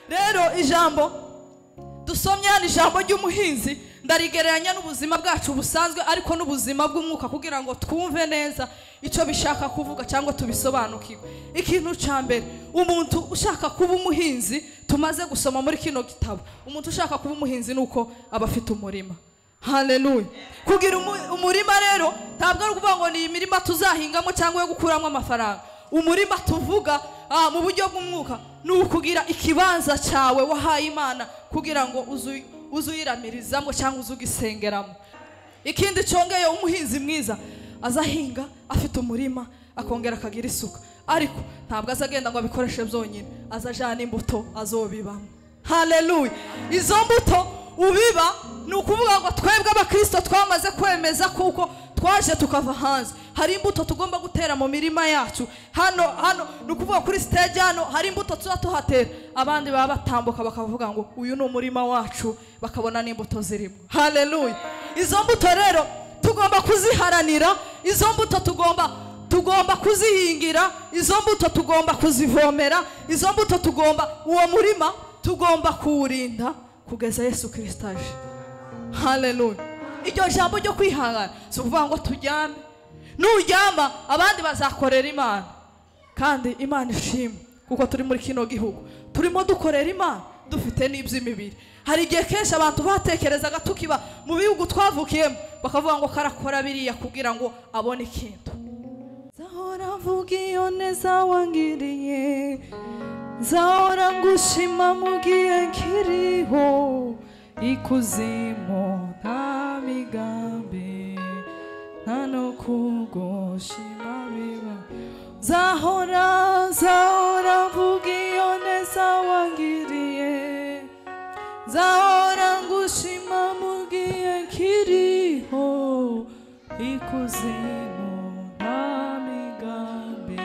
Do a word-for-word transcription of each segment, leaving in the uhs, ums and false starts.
rero ijambo dusomye ni ijambo ry'umuhinzi ndarigereranya n'ubuzima bwacu busanzwe ariko n'ubuzima bw'umwuka kugira ngo twumve neza icyo bishaka kuvuga cyangwa tubisobanukirwe. Ikintu cya mbere, umuntu ushaka kuba umuhinzi tumaze gusoma muri kino gitabo, umuntu ushaka kuba umuhinzi nuko aba afite umurima. Haleluya. Kugira umurima rero ntabwo ari ukuvuga ngo ni imirima tuzahingamo cyangwa yo gukuramo amafaranga. Umurima tuvuga ah, mu buryo bw'umwuka ni ukugira ikibanza cyawe wahaye Imana kugira ngo uzu uzuyiramirizamo cyangwa uzugisengeramo. Ikindi cyongeye, umuhinzi mwiza azahinga afite umurima akongera akagira isuka, ariko ntabwo azagenda ngo abikoreshe byonyine, azajana imbuto azobibamo. Haleluya. Izo mbuto ubiba ni ukuvuga ngo twebwe abakristo twamaze kwemeza kuko twaje tukava hanze, hari imbuto tugomba gutera mu mirima yacu. Hano hano ni ukuvuga kuri stage hano hari imbuto tuza tuhatera, abandi baba batambuka bakavuga ngo uyu ni umurima wacu, bakabona n'imbuto zirimo. Haleluya. Izo mbuto rero tugomba kuziharanira, izo mbuto tugomba tugomba kuzihingira, izo mbuto tugomba kuzivomera, izo mbuto tugomba, uwo murima tugomba kuwurinda kugeza Yesu Kristo aje. Haleluya. Iryo jambo ryo kwihangana si ukuvuga ngo tujyame, nuryama abandi bazakorera Imana, kandi Imana ishimwe kuko turi muri kino gihugu turimo dukorera Imana dufite n'iby'imibiri. Hari igihe kenshi abantu batekerezaga tukiba mu bihugu twavukiyemo bakavuga ngo karakora biriya kugira ngo abone ikintu. Zahora mvuga iyo neza wangiriye, zahora ngushima mu gihe nkiriho, ikuzimu nta migambi nta no kugushima biba. Zahora zahora mvuga iyo neza wangiriye, zahora ngushima mu gihe nkiriho, ikuzimu nta migambi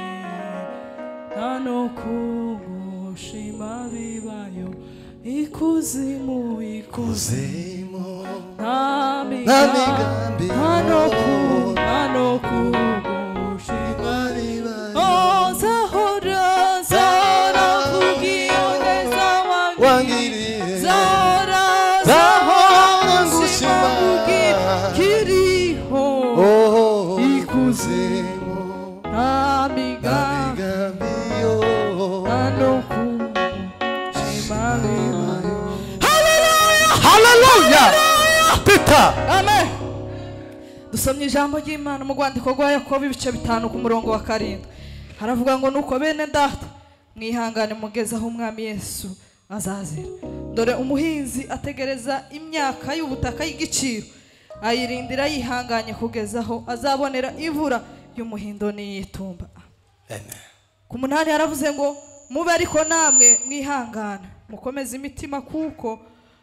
nta no kugushima bibayo. Ikuzimu ikuzimu nta migambi nta no kugushima bibayo. Oh, zahora zahora mvuga iyo neza wangiriye, zahora zahora ngushima mu gihe nkiriho, ikuzimu nta migambi nta no kugushima bibayo. Haleluya. Pita. Amen. Dusomye ijambo ry'Imana mu rwandiko rwa Yakobo ibice bitanu ku murongo wa karindwi. Haravuga ngo nuko bene data mwihangane mugeze aho umwami Yesu azazira. Dore umuhinzi ategereza imyaka y'ubutaka y'igiciro, ayirindira yihanganye kugeza aho azabonera ivura y'umuhindo n'iyitumba. Amen. Ku munani haravuze ngo mube ariko namwe mwihangana mukomeze imitima kuko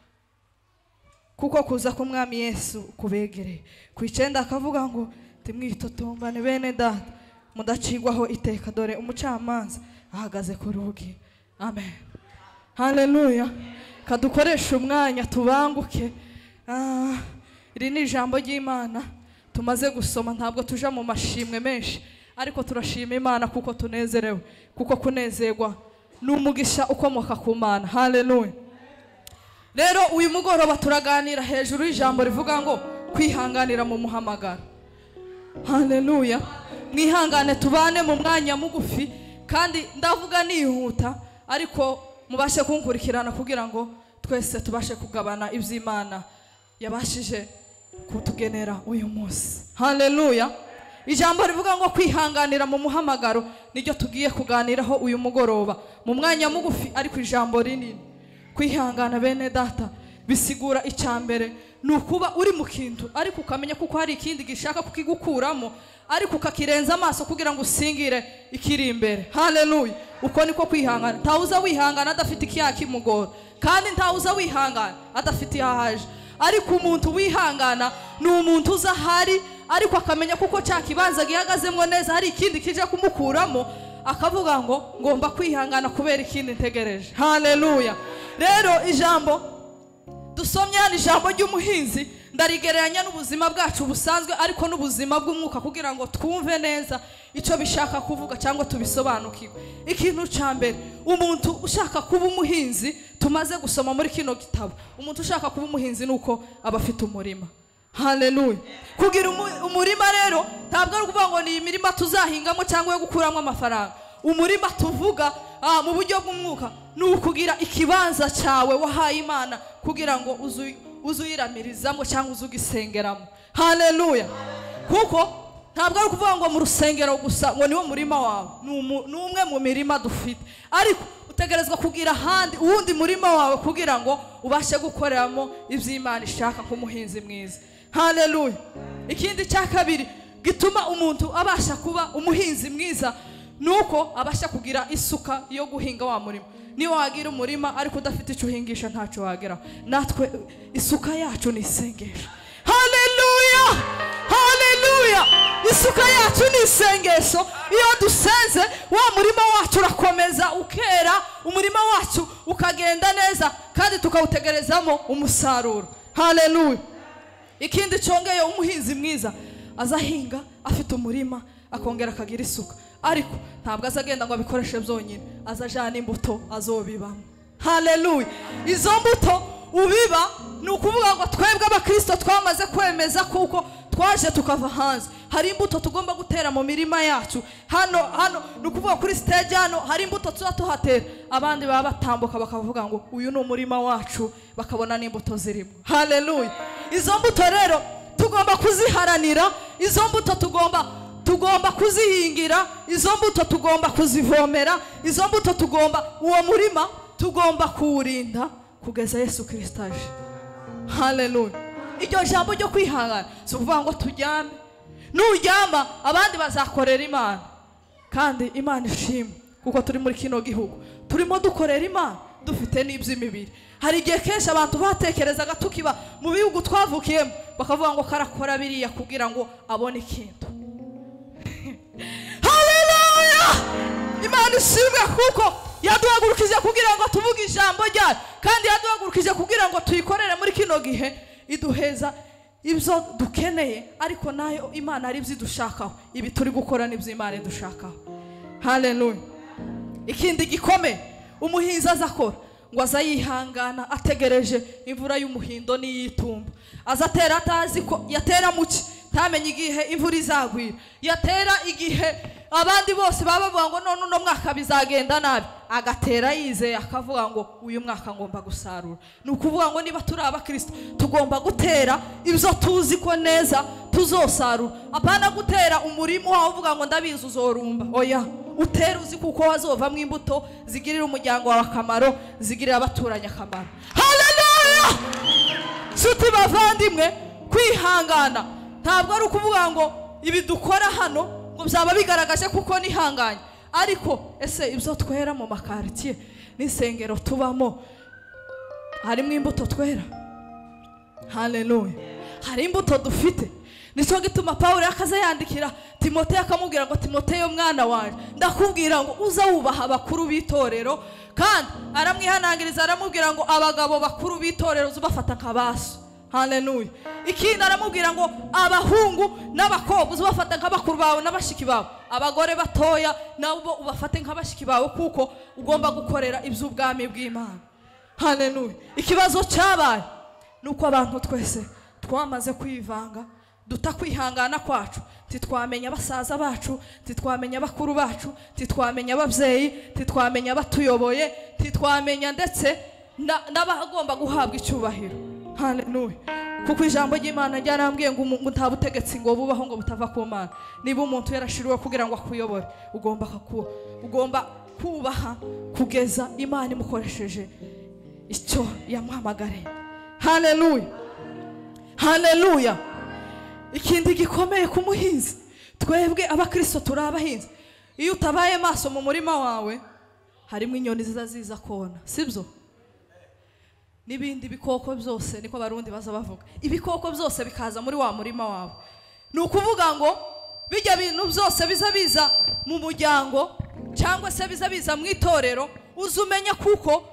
kuko kuza k'umwami Yesu kubegereye. Ku icyenda akavuga ngo timwitotombane bene data mudacigwaho iteka, dore umucamanza ahagaze ku rugi. Amen. Haleluya. Kadukoresha umwanya tubanguke. Ah, iri ni ijambo ry'Imana tumaze gusoma, ntabwo tuja mu mashimwe menshi ariko turashima Imana kuko tunezerewe, kuko kunezerwa n'umugisha ukomoka ku Mana. Haleluya. Rero uyu mugoroba turaganira hejuru y'ijambo rivuga ngo kwihanganira mu muhamagaro. Haleluya. Mwihangane tubane mu mwanya mugufi kandi ndavuga nihuta ariko mubashe kunkurikirana kugira ngo twese tubashe kugabana iby'Imana yabashije kutugenera uyu munsi. Haleluya. Ijambo rivuga ngo kwihanganira mu muhamagaro niryo tugiye kuganiraho uyu mugoroba mu mwanya mugufi ariko ijambo rinini. Kwihangana bene data bisigura icyambere nukuba uri mu kintu ariko ukamenya kuko hari ikindi gishaka kukigukuramo ariko ukakirenza amaso kugira ngo usingire ikiri imbere. Haleluya. Uko niko kwihangana. Ntawuza wihangana adafite ikiyakimugora, kandi ntawuza wihangana adafite ihahaje. Ariko umuntu wihangana ni umuntu uza hari ariko akamenya kuko cya kibanza gihagazemo neza hari ikindi kije kumukuramo, akavuga ngo ngomba kwihangana kubera ikindi ntegereje. Haleluya. Rero ijambo dusomye hano ijambo ry'umuhinzi ndarigereranya n'ubuzima bwacu busanzwe ariko n'ubuzima bw'umwuka kugira ngo twumve neza icyo bishaka kuvuga cyangwa tubisobanukirwe. Ikintu cya mbere, umuntu ushaka kuba umuhinzi tumaze gusoma muri kino gitabo, umuntu ushaka kuba umuhinzi nuko aba afite umurima. Haleluya. Kugira umurima rero ntabwo ari ukuvuga ngo ni imirima tuzahingamo cyangwa yo gukuramo amafaranga. Umurima tuvuga ah, mu buryo bw'umwuka ni ukugira ikibanza cyawe wahaye Imana kugira ngo uzuyiramirizamo cyangwa uzugisengeramo. Haleluya. Kuko ntabwo ari ukuvuga ngo mu rusengero gusa ngo niwo murima wawe, ni umwe mu mirima dufite, ariko utegerezwa kugira ahandi uwundi murima wawe kugira ngo ubashe gukoreramo iby'Imana ishaka nk'umuhinzi mwiza. Haleluya. Ikindi cya kabiri gituma umuntu abasha kuba umuhinzi mwiza nuko abasha kugira isuka yo guhinga wa murima. Niyo wagira umurima ariko udafite icyo uhingisha ntacyo wageraho. Natwe isuka yacu ni isengesho. Haleluya. Haleluya. Isuka yacu ni isengesho. Iyo dusenze wa murima wacu urakomeza ukera, umurima wacu ukagenda neza kandi tukawutegerezamo umusaruro. Haleluya. Ikindi cyongeye umuhinzi mwiza azahinga afite umurima akongera akagira isuka, ariko ntabwo azagenda ngo abikoreshe byonyine, azajana imbuto azobibamo. Haleluya. Izo mbuto ubiba ni ukuvuga ngo twebwe abakristo twamaze kwemeza kuko twaje tukava hanze, hari imbuto tugomba gutera mu mirima yacu. Hano hano ni ukuvuga kuri stage hano hari imbuto tuba tuhatera, abandi baba batambuka bakavuga ngo uyu ni umurima wacu, bakabona n'imbuto zirimo. Haleluya. Izo mbuto rero tugomba kuziharanira, izo mbuto tugomba tugomba kuzihingira, izo mbuto tugomba kuzivomera, izo mbuto tugomba uwo murima tugomba kuwurinda kugeza Yesu Kristo aje. Haleluya. Iryo jambo ryo kwihangana si ukuvuga ngo turyame, nuryama abandi bazakorera Imana, kandi Imana ishimwe kuko turi muri kino gihugu turimo dukorera Imana dufite n'iby'imibiri. Hari igihe kenshi abantu batekerezaga tukiba mu bihugu twavukiyemo bakavuga ngo karakora biriya kugira ngo abone ikintu. Haleluya. Imana ishimwe kuko yaduhagurukije kugira ngo tuvuge ijambo ryayo, kandi yaduhagurukije kugira ngo tuyikorere muri kino gihe, iduheza ibyo dukeneye, ariko nayo Imana ari byidushakaho. Ibi turi gukora n'ibyo Imana idushakaho. Haleluya. Ikindi gikomeye umuhinzi azakora ngo azayihangana ategereje imvura y'umuhindo n'iyitumba. Azatera atazi ko yatera muki, ntamenye igihe imvura izagwira, yatera igihe abandi bose baba bavuga ngo none uno mwaka bizagenda nabi, agatera yizeye akavuga ngo uyu mwaka ngomba gusarura. Ni ukuvuga ngo niba turi abakristo tugomba gutera ibyo tuzi ko neza tuzosarura, apana gutera umurimo wawe uvuga ngo ndabizi uzorumba. Oya, utera uzi kuko wazovamo imbuto zigirira umuryango wawe akamaro, zigirira abaturanyi akamaro. Haleluya. Nshuti bavandimwe, kwihangana ntabwo ari ukuvuga ngo ibi dukora hano ngo byaba bigaragaje kuko nihanganye, ariko ese ibyo twera mu makaritiye n'isengero tubamo harimo imbuto twera? Haleluya. Hari imbuto dufite. Nicyo gituma Pawulo yakaza yandikira Timoteyo akamubwira ngo Timoteyo mwana wanjye, ndakubwira ngo uza wubaha abakuru b'itorero, kandi aramwihanangiriza aramubwira ngo abagabo bakuru b'itorero uzubafata nkabaso. Haleluya. Ikindi aramubwira ngo abahungu n'abakobwa uzubafata nk'abakuru bawe n'abashiki bawe, abagore batoya nabo ubafate nk'abashiki bawe kuko ugomba gukorera iby'ubwami bw'Imana. Haleluya. Ikibazo cyabaye nuko abantu twese twamaze kwivanga, dutakwihangana kwacu, titwamenya basaza bacu, titwamenya bakuru bacu, titwamenya ababyeyi, titwamenya batuyoboye, titwamenya ndetse n'abagomba guhabwa icyubahiro. Haleluya. Kuko ijambo ry'Imana ryarambwiye ngo nta butegetsi ngo bubaho ngo butava ku Mana. Niba umuntu yarashiriwe kugira ngo akuyobore, ugomba kuba ugomba kubaha kugeza Imana imukoresheje icyo yamuhamagariye. Haleluya. Haleluya. Ikindi gikomeye ku muhinzi, twebwe abakristo turi abahinzi, iyo utabaye maso mu murima wawe harimo inyoni ziza ziza kona, sibyo? N'ibindi bikoko byose, niko barundi baza bavuga, ibikoko byose bikaza muri wa murima wawe. Ni ukuvuga ngo bijya bintu byose biza biza mu muryango cyangwa se biza biza mu itorero, uzumenya kuko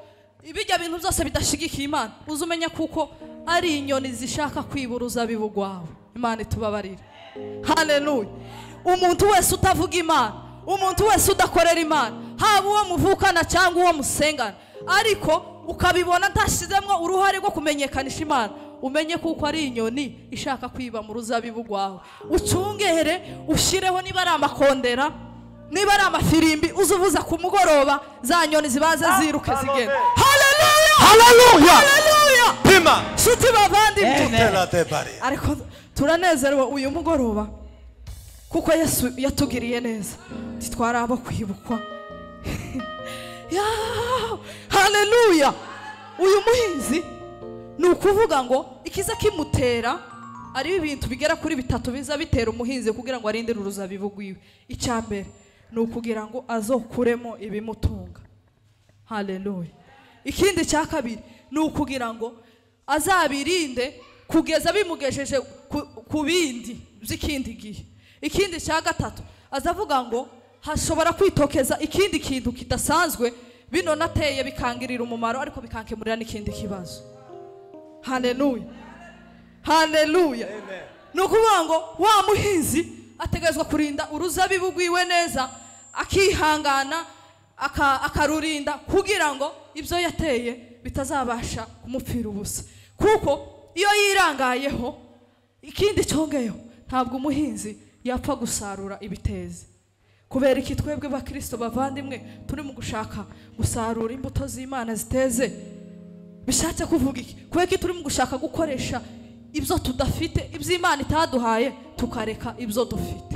ibijya bintu byose bidashigikiye Imana uzi umenya kuko ari inyoni zishaka kwiba uruzabibu rwawe. Imana itubabarire. Haleluya. Umuntu wese utavuga Imana, umuntu wese udakorera Imana, haba uwo muvukana cyangwa uwo musengana, ariko ukabibona ntashizemwo uruhare rwo kumenyekanisha Imana, umenye kuko ari inyoni ishaka kwiba mu ruzabibu rwawe. Ucungere ushireho niba ari amakondera, niba ari amafirimbi, uzuvuza ku mugoroba za nyoni zibaze ziruke zigenda. Haleluya. Haleluya. Haleluya. Pima. Shuti bavandimwe. Tutela te bari. Ariko turanezerewe uyu mugoroba kuko Yesu yatugiriye neza. Titwarabo kwibukwa. Ya! Haleluya. Uyu muhinzi ni ukuvuga ngo ikiza kimutera ari ibintu bigera kuri bitatu biza bitera umuhinzi kugira ngo arindire uruzabibu rwiwe. Icyambere ni ukugira ngo azokuremo ibimutunga. Haleluya. Ikindi cya kabiri ni ukugira ngo azabirinde kugeza bimugejeje ku bindi by'ikindi gihe. Ikindi cya gatatu azavuga ngo hashobora kwitokeza ikindi kintu kidasanzwe bino nateye bikangirira umumaro ariko bikankemurira n'ikindi kibazo. Haleluya. Haleluya. Nukuvuga ngo wa muhinzi ategezwa kurinda uruzabibu rwiwe neza, akihangana akarurinda kugira ngo ibyo yateye bitazabasha kumupfira ubusa. Kuko iyo yirangayeho ikindi cyongeyeho ntabwo umuhinzi yapfa gusarura ibiteze. Kubera iki twebwe ba Kristo bavandimwe turi mu gushaka gusarura imbuto z'Imana ziteze? Bishatse kuvuga iki? Kubera iki turi mu gushaka gukoresha ibyo tudafite, iby'Imana itaduhaye, tukareka ibyo dufite?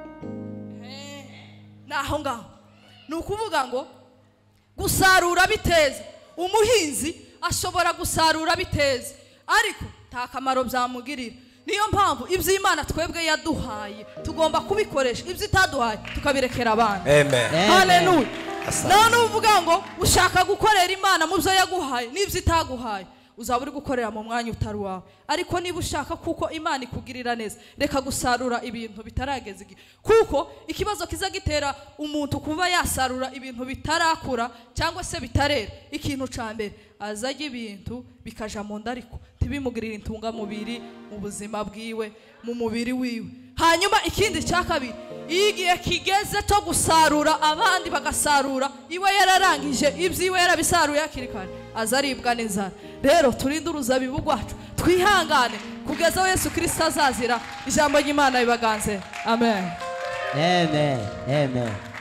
Naho ngaho ni ukuvuga ngo gusarura biteze. Umuhinzi ashobora gusarura biteze ariko nta kamaro byamugirira. Niyo mpamvu iby'Imana twebwe yaduhaye tugomba kubikoresha, ibyo itaduhaye tukabirekera abandi. Amen. Haleluya. None uvuga ngo ushaka gukorera Imana mu byo yaguhaye n'ibyo itaguhaye, uzaba uri gukorera mu mwanya utari wawe. Ariko niba ushaka kuko Imana ikugirira neza, reka gusarura ibintu bitarageze igihe. Kuko ikibazo kiza gitera umuntu kuba yasarura ibintu bitarakura cyangwa se bitarera, ikintu cyambere azajya ibintu bikaja mu nda ariko ntibimugirira intungamubiri mu buzima bwiwe, mu mubiri wiwe. Hanyuma ikindi cya kabiri, iyo igihe kigeze cyo gusarura abandi bagasarura, iwe yararangije ibyiwe yarabisaruye hakiri kare, azaribwa n'inzara. Rero turinde uruzabibu rwacu, twihangane kugeza aho Yesu Kristo azazira. Ijambo ry'Imana ribaganze. Amen. Amen. Amen.